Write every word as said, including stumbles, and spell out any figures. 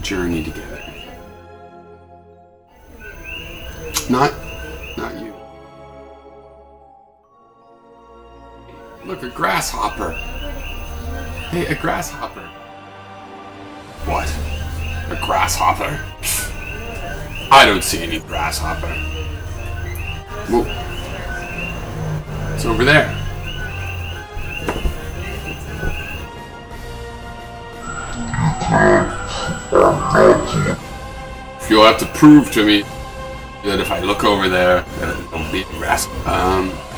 journey together. Not, not you. Look, a grasshopper. Hey, a grasshopper. What? A grasshopper? I don't see any grasshopper. Whoa. It's over there. You'll have to prove to me that if I look over there, that it'll be a grasshopper. Um...